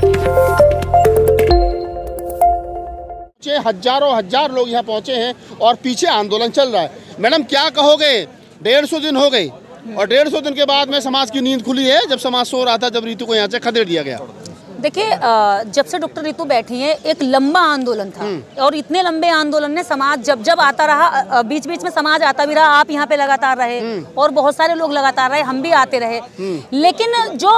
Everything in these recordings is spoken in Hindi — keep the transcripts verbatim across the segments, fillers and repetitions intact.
हजारों हजार लोग यहाँ पहुंचे हैं और पीछे आंदोलन चल रहा है। मैडम क्या कहोगे, डेढ़ सौ दिन हो गए और डेढ़ सौ दिन के बाद में समाज की नींद खुली है, जब समाज सो रहा था, जब रीतू को यहाँ से खदेड़ दिया गया। देखिए, जब से डॉक्टर रीतू बैठी हैं, एक लंबा आंदोलन था और इतने लंबे आंदोलन ने समाज जब जब आता रहा, बीच बीच में समाज आता भी रहा, आप यहाँ पे लगातार रहे और बहुत सारे लोग लगातार रहे, हम भी आते रहे, लेकिन जो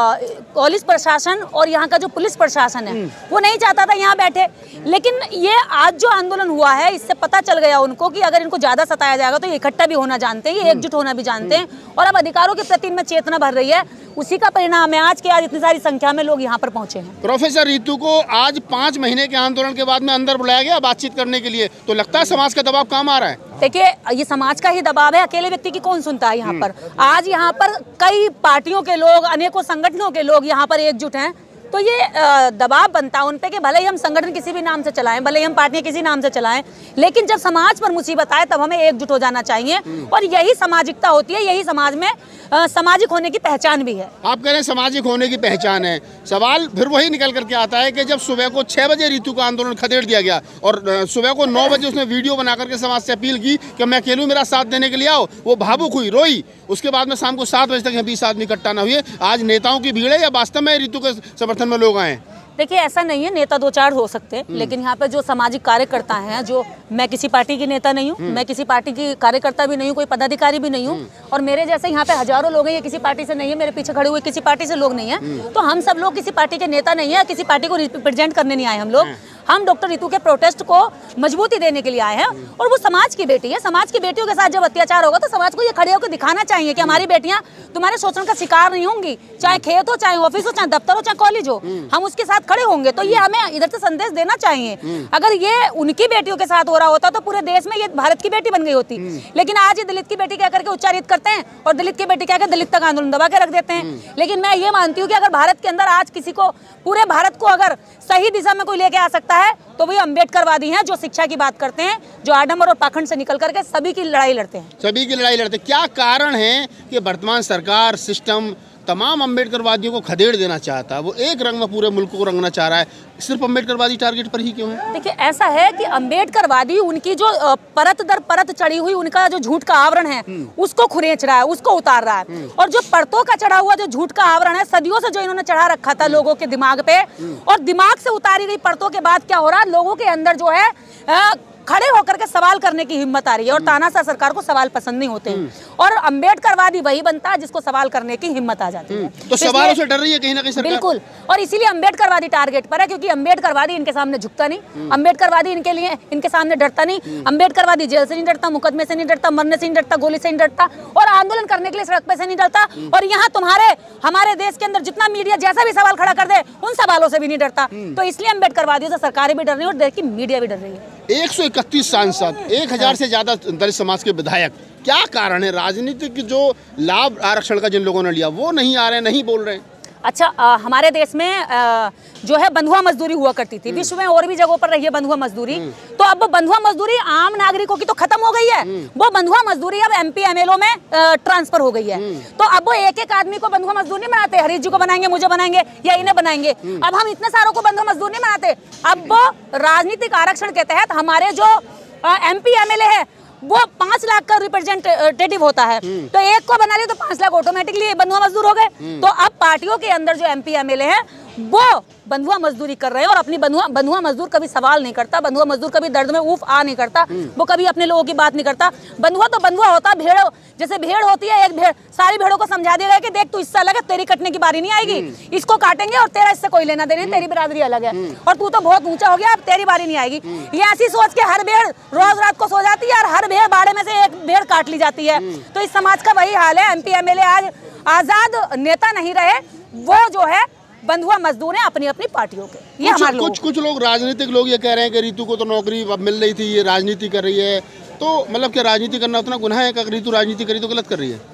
पुलिस प्रशासन और यहाँ का जो पुलिस प्रशासन है वो नहीं चाहता था यहाँ बैठे। लेकिन ये आज जो आंदोलन हुआ है, इससे पता चल गया उनको कि अगर इनको ज्यादा सताया जाएगा तो ये इकट्ठा भी होना जानते हैं, ये एकजुट होना भी जानते हैं और अब अधिकारों के प्रति इनमें चेतना भर रही है। उसी का परिणाम है आज के आज इतनी सारी संख्या में लोग यहाँ पर पहुंचे हैं। प्रोफेसर रीतू को आज पाँच महीने के आंदोलन के बाद में अंदर बुलाया गया बातचीत करने के लिए, तो लगता है समाज का दबाव काम आ रहा है। देखिए, ये समाज का ही दबाव है, अकेले व्यक्ति की कौन सुनता है यहाँ पर। आज यहाँ पर कई पार्टियों के लोग, अनेकों संगठनों के लोग यहाँ पर एकजुट हैं, तो ये दबाव बनता है उन पे कि भले ही हम संगठन किसी भी नाम से चलाएं, भले ही हम पार्टियां किसी नाम से चलाएं, लेकिन जब समाज पर मुसीबत आए तब हमें एकजुट हो जाना चाहिए और यही सामाजिकता होती है, यही समाज में आ, सामाजिक होने की पहचान भी है। आप कह रहे हैं सामाजिक होने की पहचान है, सवाल फिर वही निकल करके आता है कि जब सुबह को छह बजे रीतू का आंदोलन खदेड़ दिया गया और सुबह को नौ बजे उसने वीडियो बना करके समाज से अपील की कि मैं अकेलू, मेरा साथ देने के लिए आओ, वो भावुक हुई, रोई। उसके बाद में शाम को सात बजे तक बीस आदमी इकट्ठा न हुए। आज नेताओं की भीड़ है या वास्तव में रीतू के समर्थन में लोग आए? देखिए, ऐसा नहीं है, नेता दो चार हो सकते हैं, लेकिन यहाँ पे जो सामाजिक कार्यकर्ता हैं, जो मैं किसी पार्टी की नेता नहीं हूँ, मैं किसी पार्टी की कार्यकर्ता भी नहीं हूँ, कोई पदाधिकारी भी नहीं हूँ और मेरे जैसे यहाँ पे हजारों लोग हैं, ये किसी पार्टी से नहीं है, मेरे पीछे खड़े हुए किसी पार्टी से लोग नहीं है, तो हम सब लोग किसी पार्टी के नेता नहीं है, किसी पार्टी को रिप्रेजेंट करने नहीं आए हम लोग। हम डॉक्टर रीतू के प्रोटेस्ट को मजबूती देने के लिए आए हैं और वो समाज की बेटी है। समाज की बेटियों के साथ जब अत्याचार होगा तो समाज को ये खड़े होकर दिखाना चाहिए कि हमारी बेटियां तुम्हारे शोषण का शिकार नहीं होंगी, चाहे खेत हो, चाहे ऑफिस हो, चाहे दफ्तर हो, चाहे कॉलेज हो, हम उसके साथ खड़े होंगे। तो ये हमें इधर से संदेश देना चाहिए। अगर ये उनकी बेटियों के साथ हो रहा होता तो पूरे देश में ये भारत की बेटी बन गई होती, लेकिन आज ये दलित की बेटी कह करके उच्चारित करते हैं और दलित की बेटी कहकर दलित तक आंदोलन दबा के रख देते हैं। लेकिन मैं ये मानती हूँ कि अगर भारत के अंदर आज किसी को, पूरे भारत को अगर सही दिशा में कोई लेके आ सकता है तो वही अम्बेडकरवादी हैं, जो शिक्षा की बात करते हैं, जो आडंबर और पाखंड से निकल करके सभी की लड़ाई लड़ते हैं। सभी की लड़ाई लड़ते हैं। क्या कारण है कि वर्तमान सरकार, सिस्टम तमाम अम्बेडकरवादियों को खदेड़ देना चाहता है? वो एक रंग में पूरे मुल्क को रंगना चाह रहा है, सिर्फ अम्बेडकरवादी टारगेट पर ही क्यों है? देखिए, ऐसा है कि अम्बेडकरवादी उनकी जो परत दर परत चढ़ी हुई, उनका जो झूठ का आवरण है उसको खुरेच रहा है, उसको उतार रहा है और जो परतों का चढ़ा हुआ जो झूठ का आवरण है, सदियों से जो इन्होंने चढ़ा रखा था लोगों के दिमाग पे, और दिमाग से उतारी गई परतों के बाद क्या हो रहा है, लोगों के अंदर जो है आ, खड़े होकर के सवाल करने की हिम्मत आ रही है और तानाशाह सरकार को सवाल पसंद नहीं होते हैं और अम्बेडकरवादी वही बनता है जिसको सवाल करने की हिम्मत आ जाती है। तो सवालों से डर रही है कहीं ना कहीं सरकार? बिल्कुल, और इसीलिए अम्बेडकरवादी टारगेट पर है, क्योंकि अम्बेडकरवादी इनके सामने झुकता नहीं, अम्बेडकरवादी इनके लिए इनके सामने डरता नहीं, अम्बेडकरवादी जेल से नहीं डरता, मुकदमे से नहीं डरता, मरने से नहीं डरता, गोली से नहीं डरता और आंदोलन करने के लिए सड़क पे से नहीं डरता। और यहाँ तुम्हारे हमारे देश के अंदर जितना मीडिया जैसा भी सवाल खड़ा कर दे, उन सवालों से भी नहीं डरता। तो इसलिए अम्बेडकरवादियों से सरकारें भी डर रही है और देश की मीडिया भी डर रही है। एक सौ इकतीस सांसद, एक हजार से ज्यादा दलित समाज के विधायक, क्या कारण है? राजनीतिक जो लाभ आरक्षण का जिन लोगों ने लिया वो नहीं आ रहे हैं, नहीं बोल रहे हैं। अच्छा, आ, हमारे देश में आ, जो है बंधुआ मजदूरी हुआ करती थी, विश्व में और भी जगहों पर रही है बंधुआ मजदूरी, तो अब बंधुआ मजदूरी आम नागरिकों की तो खत्म हो गई है, वो बंधुआ मजदूरी अब एमपी एमएलओ में ट्रांसफर हो गई है। तो अब वो एक एक आदमी को बंधुआ मजदूर नहीं बनाते, हरीश जी को बनाएंगे, मुझे बनाएंगे या इन्हें बनाएंगे। अब हम इतने सारों को बंधुआ मजदूर नहीं बनाते, अब वो राजनीतिक आरक्षण के तहत हमारे जो एमपी एमएलए है वो पांच लाख का रिप्रेजेंटेटिव होता है, तो एक को बना लिया तो पांच लाख ऑटोमेटिकली बंधुआ मजदूर हो गए। तो अब पार्टियों के अंदर जो एमपी एमएलए हैं वो बंधुआ मजदूरी कर रहे हैं और अपनी बंधुआ बंधुआ मजदूर कभी सवाल नहीं करता, बंधुआ मजदूर कभी दर्द में उफ आ नहीं करता, वो कभी अपने लोगों की बात नहीं करता। बंधुआ तो बंधुआ होता, भेड़ जैसे भेड़ होती है, एक भेड़ सारी भेड़ों को समझा दिया गया कि देख तू इससे अलग है, तेरी कटने की बारी नहीं आएगी, इसको काटेंगे और तेरा इससे कोई लेना देना, तेरी बिरादरी अलग है और तू तो बहुत ऊंचा हो गया, अब तेरी बारी नहीं आएगी। ये ऐसी सोच के हर भेड़ रोज रात को सो जाती है और हर भेड़ बाड़े में से एक भेड़ काट ली जाती है। तो इस समाज का वही हाल है। एमपी एमएलए आज आजाद नेता नहीं रहे, वो जो है बंधुआ मजदूर हैं अपनी अपनी पार्टियों के। ये कुछ, हमारे कुछ कुछ लोग राजनीतिक लोग ये कह रहे हैं कि रीतू को तो नौकरी अब मिल रही थी, ये राजनीति कर रही है, तो मतलब क्या राजनीति करना उतना गुनाह है? अगर रीतू राजनीति करी तो गलत कर रही है?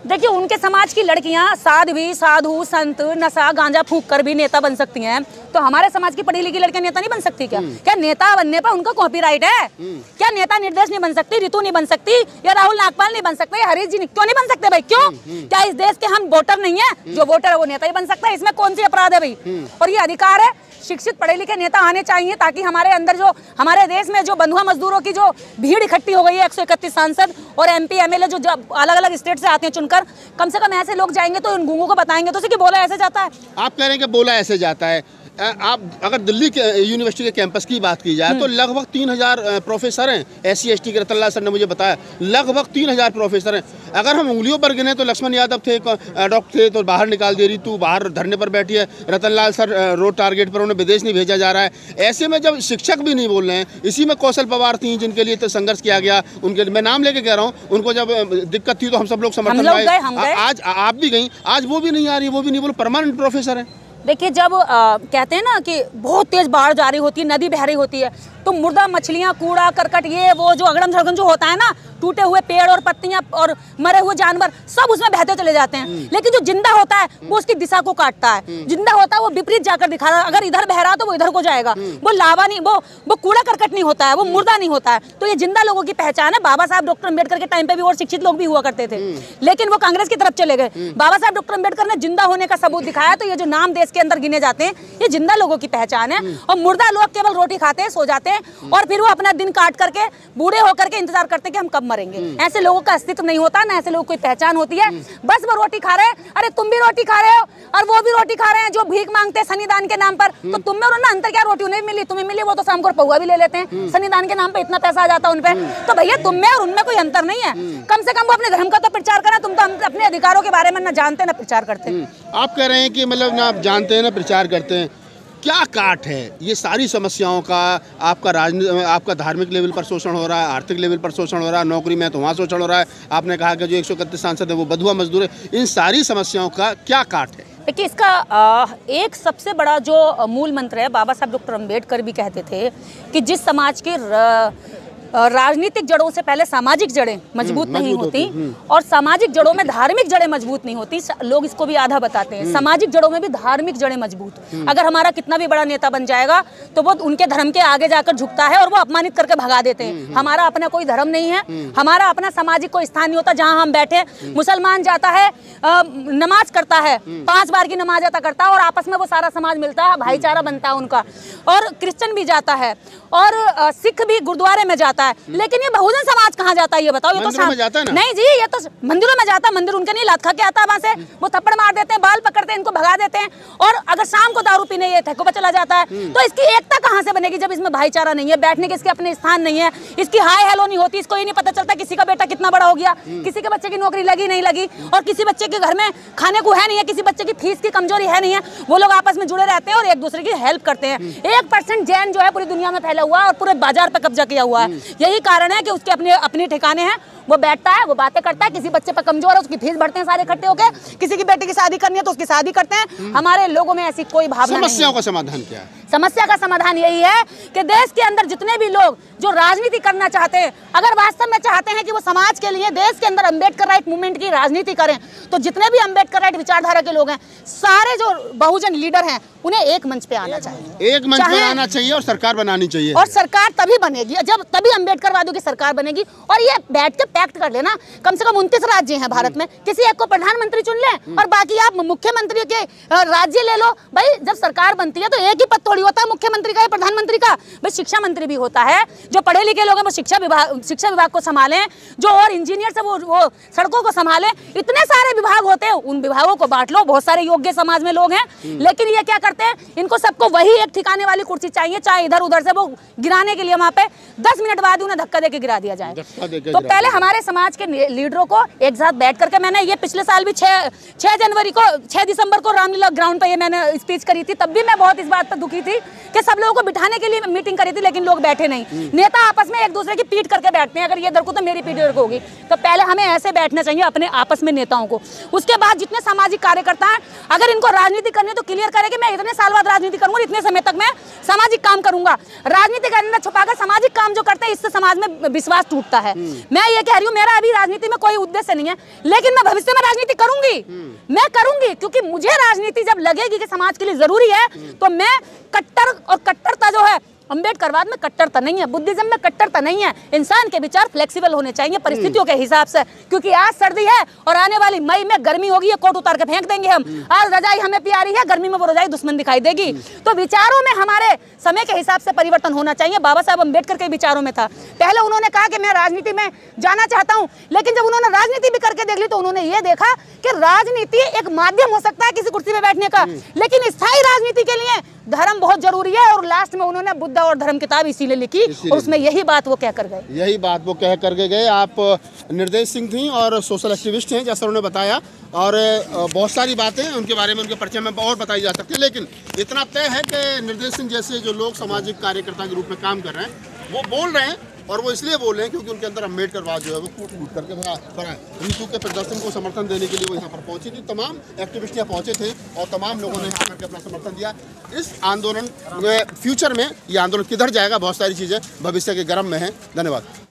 देखिए, उनके समाज की लड़कियां साध्वी, साधु, संत, नशा, गांजा फूंक कर भी नेता बन सकती हैं, तो हमारे समाज की पढ़ी लिखी लड़कियां नेता नहीं बन सकती क्या? क्या नेता बनने पर उनका कॉपीराइट है? क्या नेता निर्देश नहीं बन सकती, ऋतु नहीं बन सकती, या राहुल नागपाल नहीं बन सकते, हरीश जी क्यों नहीं बन सकते भाई? क्यों? क्या इस देश के हम वोटर नहीं है? जो वोटर है वो नेता ही बन सकता है, इसमें कौन सी अपराध है भाई? और ये अधिकार है। शिक्षित पढ़े लिखे नेता आने चाहिए ताकि हमारे अंदर जो हमारे देश में जो बंधुआ मजदूरों की जो भीड़ इकट्ठी हो गई है, एक सौ इकतीस सांसद और एमपी एमएलए जो अलग अलग स्टेट से आते हैं चुनकर, कम से कम ऐसे लोग जाएंगे तो उन गूंगों को बताएंगे तो कि बोला ऐसे जाता है। आप कह रहे हैं कि बोला ऐसे जाता है। आप अगर दिल्ली के यूनिवर्सिटी के कैंपस की बात की जाए तो लगभग तीन हजार प्रोफेसर हैं एस सी एस टी के। रतनलाल सर ने मुझे बताया लगभग तीन हजार प्रोफेसर हैं। अगर हम उंगलियों पर गिने तो लक्ष्मण यादव थे, डॉक्टर थे तो बाहर निकाल दे रही, तू बाहर धरने पर बैठी है। रतनलाल सर रोड टारगेट पर, उन्हें विदेश नहीं भेजा जा रहा है। ऐसे में जब शिक्षक भी नहीं बोल रहे हैं, इसी में कौशल पवार थी जिनके लिए तो संघर्ष किया गया, उनके मैं नाम लेके कह रहा हूँ, उनको जब दिक्कत थी तो हम सब लोग समर्थन आए। आज आप भी गई, आज वो भी नहीं आ रही, वो भी नहीं बोलो, परमानेंट प्रोफेसर है। देखिए, जब आ, कहते हैं ना कि बहुत तेज बाढ़ जा रही होती है, नदी बह रही होती है, तो मुर्दा मछलियां, कूड़ा करकट, ये वो जो अगड़म झगड़म जो होता है ना, टूटे हुए पेड़ और पत्तियां और मरे हुए जानवर सब उसमें बहते चले जाते हैं। लेकिन जो जिंदा होता है वो उसकी दिशा को काटता है, जिंदा होता है वो विपरीत जाकर दिखा रहा है। अगर इधर बह रहा तो वो इधर को जाएगा। वो लावा नहीं, वो वो कूड़ा करकट नहीं होता है, वो मुर्दा नहीं होता है। तो ये जिंदा लोगों की पहचान है। बाबा साहब डॉक्टर अम्बेडकर के टाइम पे भी और शिक्षित लोग भी हुआ करते थे, लेकिन वो कांग्रेस की तरफ चले गए। बाबा साहब डॉक्टर अम्बेडकर ने जिंदा होने का सबूत दिखाया। तो ये जो नाम देश के अंदर गिने जाते हैं, ये जिंदा लोगों की पहचान है। और मुर्दा लोग केवल रोटी खाते हैं, सो जाते हैं और फिर वो अपना दिन काट करके बूढ़े होकर के इंतजार करते हैं कि हम कब मरेंगे। ऐसे लोगों का अस्तित्व नहीं होता, ना ऐसे लोगों की पहचान होती है। बस वो रोटी खा रहे हैं, अरे तुम भी रोटी खा रहे हो और वो भी रोटी खा रहे हैं जो भीख मांगते हैं सन्निधान के नाम पर। तो तुम में और उनमें अंतर क्या? रोटी उन्हें मिली, तुम्हें मिली, वो तो शाम को पौवा भी ले लेते हैं, सन्निधान के नाम पे इतना पैसा आ जाता है उनपे। तो भैया तुम में और उनमें कोई अंतर नहीं है। कम से कम वो अपने धर्म का तो प्रचार करें। तुम तो अपने अधिकारों के बारे में ना जानते ना प्रचार करते। आप कह रहे हैं कि मतलब ना आप जानते हैं ना प्रचार करते हैं। क्या काट है ये सारी समस्याओं का? आपका राजनीति, आपका धार्मिक लेवल पर शोषण हो रहा है, आर्थिक लेवल पर शोषण हो रहा है, नौकरी में तो वहाँ शोषण हो रहा है। आपने कहा कि जो एक सौ इकतीस सांसद है वो बंधुआ मजदूर है। इन सारी समस्याओं का क्या काट है? देखिए, इसका एक सबसे बड़ा जो मूल मंत्र है, बाबा साहब डॉक्टर अम्बेडकर भी कहते थे कि जिस समाज के राजनीतिक जड़ों से पहले सामाजिक जड़ें मजबूत नहीं होती और सामाजिक जड़ों में धार्मिक जड़ें मजबूत नहीं होती। लोग इसको भी आधा बताते हैं, सामाजिक जड़ों में भी धार्मिक जड़ें मजबूत। अगर हमारा कितना भी बड़ा नेता बन जाएगा तो वो उनके धर्म के आगे जाकर झुकता है और वो अपमानित करके भगा देते हैं। हमारा अपना कोई धर्म नहीं है, हमारा अपना सामाजिक कोई स्थान नहीं होता जहाँ हम बैठे। मुसलमान जाता है, नमाज करता है, पांच बार की नमाज अता करता है और आपस में वो सारा समाज मिलता है, भाईचारा बनता है उनका। और क्रिश्चियन भी जाता है और सिख भी गुरुद्वारे में जाता है, लेकिन ये बहुजन समाज कहाँ जाता है ये बताओ? ये तो में जाता है ना? नहीं जी, ये तो मंदिरों में जाता है। मंदिर उनके नहीं, लात खा के आता है वहाँ से, वो थप्पड़ मार देते हैं, बाल पकड़ते हैं, इनको भगा देते हैं। और अगर शाम को दारू पीने ये थको पर चला जाता है, तो इसकी एकता कहाँ से बनेगी जब इसमें भाईचारा नहीं है, बैठने के इसके अपने स्थान नहीं है, इसकी हाय हेलो नहीं होती, इसको ये नहीं पता चलता किसी का बेटा कितना बड़ा हो गया, किसी के बच्चे की नौकरी लगी नहीं लगी, और किसी बच्चे के घर में खाने को है नहीं है, किसी बच्चे की फीस की कमजोरी है नहीं है। वो लोग आपस में जुड़े रहते हैं और एक दूसरे की हेल्प करते हैं। एक परसेंट जैन जो है पूरी दुनिया में फैला हुआ है और पूरे बाजार पे कब्जा किया हुआ है। यही कारण है कि उसके अपने अपने ठिकाने हैं। वो बैठता है, वो बातें करता है, किसी बच्चे पर कमजोर है उसकी फीस भरते हैं सारे इकट्ठे होकर, किसी की बेटी की शादी करनी है तो उसकी शादी करते हैं। हमारे लोगों में ऐसी कोई भावना नहीं है। समस्याओं का समाधान क्या है? समस्या का समाधान यही है कि देश के अंदर जितने भी लोग जो राजनीति करना चाहते हैं, अगर वास्तव में चाहते हैं कि वो समाज के लिए देश के अंदर अम्बेडकर राइट मूवमेंट की राजनीति करें, तो जितने भी अम्बेडकर राइट विचारधारा के लोग हैं, सारे जो बहुजन लीडर हैं, उन्हें एक मंच पे आना चाहिए। एक मंच पे आना चाहिए और सरकार बनानी चाहिए। और सरकार तभी बनेगी जब तभी अम्बेडकरवादियों की सरकार बनेगी। और ये बैठ के पैक्ट कर लेना, कम से कम उनतीस राज्य हैं भारत में, किसी एक को प्रधानमंत्री चुन लें और बाकी आप मुख्यमंत्री के राज्य ले लो। भाई जब सरकार बनती है तो एक ही पद थोड़ी होता है मुख्यमंत्री का या प्रधानमंत्री का। भाई शिक्षा मंत्री भी होता है, जो पढ़े लिखे लोग हैं वो शिक्षा विभाग शिक्षा विभाग को संभालें, जो और इंजीनियर से वो वो सड़कों को संभालें। इतने सारे विभाग होते हैं, उन विभागों को बांट लो। बहुत सारे योग्य समाज में लोग हैं, लेकिन ये क्या करते हैं, इनको सबको वही एक ठिकाने वाली कुर्सी चाहिए, चाहे इधर उधर से वो गिराने के लिए वहां पे दस मिनट बाद उन्हें धक्का देके गिरा दिया जाए। तो पहले हमारे समाज के लीडरों को एक साथ बैठ करके, मैंने ये पिछले साल भी छह छह जनवरी को छह दिसंबर को रामलीला ग्राउंड पे ये मैंने स्पीच करी थी, तब भी मैं बहुत इस बात पर दुखी थी कि सब लोगों को बिठाने के लिए मीटिंग करी थी लेकिन लोग बैठे नहीं। नेता आपस में एक दूसरे की पीठ करके बैठते हैं, अगर ये इधर को तो मेरी पीठ इधर को होगी। तो पहले हमें ऐसे बैठना चाहिए अपने आपस में नेताओं को। उसके बाद जितने सामाजिक कार्यकर्ता हैं, अगर इनको राजनीति करनी है तो क्लियर करें कि मैं इतने साल बाद राजनीति करूंगा, इतने समय तक मैं सामाजिक काम करूंगा। राजनीति के अंदर छुपाकर सामाजिक काम जो करते हैं इससे समाज में विश्वास टूटता है। मैं ये कह रही हूँ, मेरा अभी राजनीति में कोई उद्देश्य नहीं है, लेकिन मैं भविष्य में राजनीति करूंगी, मैं करूंगी, क्योंकि मुझे राजनीति जब लगेगी कि समाज के लिए जरूरी है, तो मैं कट्टर और कट्टरता जो है, अम्बेडकरवाद में कट्टरता नहीं है, बुद्धिज्म में कट्टरता नहीं है। इंसान के विचार फ्लेक्सिबल होने चाहिए परिस्थितियों के हिसाब से, क्योंकि आज सर्दी है और आने वाली मई में गर्मी होगी, ये कोट उतार के फेंक देंगे हम। आज रजाई हमें प्यारी है, गर्मी में वो रजाई दुश्मन दिखाई देगी। तो विचारों में हमारे समय के हिसाब से परिवर्तन होना चाहिए। बाबा साहब अम्बेडकर के विचारों में था, पहले उन्होंने कहा कि मैं राजनीति में जाना चाहता हूं, लेकिन जब उन्होंने राजनीति भी करके देख ली तो उन्होंने ये देखा कि राजनीति एक माध्यम हो सकता है किसी कुर्सी में बैठने का, लेकिन स्थायी राजनीति के लिए धर्म बहुत जरूरी है। और लास्ट में उन्होंने बुद्ध और धर्म किताब इसीलिए लिखी, और उसमें यही बात वो कह कर गए यही बात वो कह करके गए। आप निर्देश सिंह थी और सोशल एक्टिविस्ट हैं, जैसा उन्होंने बताया, और बहुत सारी बातें उनके बारे में, उनके परिचय में और बताई जा सकती है, लेकिन इतना तय है कि निर्देश सिंह जैसे जो लोग सामाजिक कार्यकर्ता के रूप में काम कर रहे हैं, वो बोल रहे हैं, और वो इसलिए बोल रहे हैं क्योंकि उनके अंदर अम्बेडकरवाद जो है वो कूट कूट करके भरा भरा है। रितु के प्रदर्शन को समर्थन देने के लिए वो यहाँ पर पहुंची थी, तमाम एक्टिविस्ट यहाँ पहुंचे थे और तमाम लोगों ने यहाँ करके अपना समर्थन दिया। इस आंदोलन में फ्यूचर में ये आंदोलन किधर जाएगा, बहुत सारी चीज़ें भविष्य के गर्म में हैं। धन्यवाद।